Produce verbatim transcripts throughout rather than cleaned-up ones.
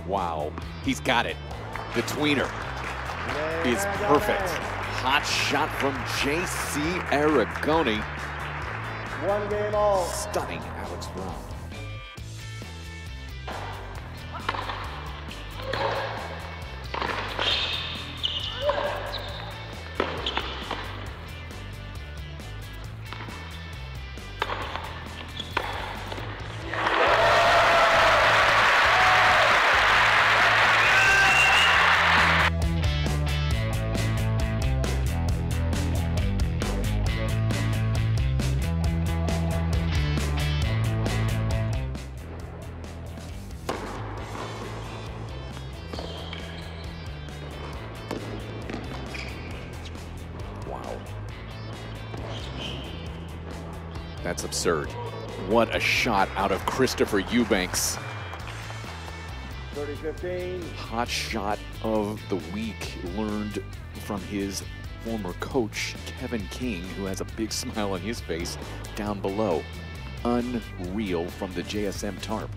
Wow, he's got it. The tweener is perfect. Hot shot from J C Aragone. One game all. Stunning Alex Brown. Wow. That's absurd. What a shot out of Christopher Eubanks. thirty fifteen. Hot shot of the week, learned from his former coach, Kevin King, who has a big smile on his face down below. Unreal from the J S M tarp.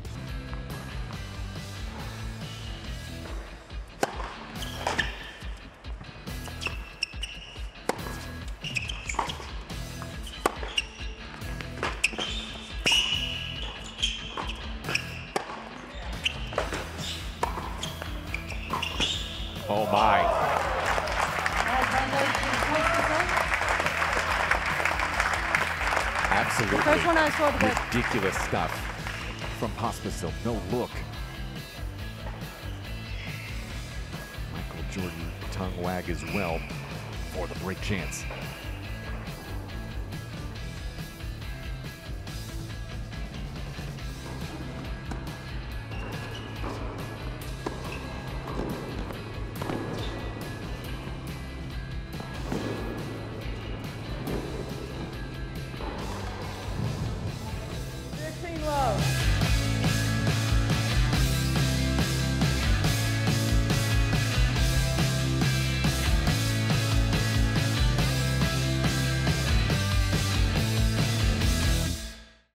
Oh my. Absolutely The first one I saw today. ridiculous stuff from Pospisil. No look. Michael Jordan tongue wag as well for the break chance. sixteen love.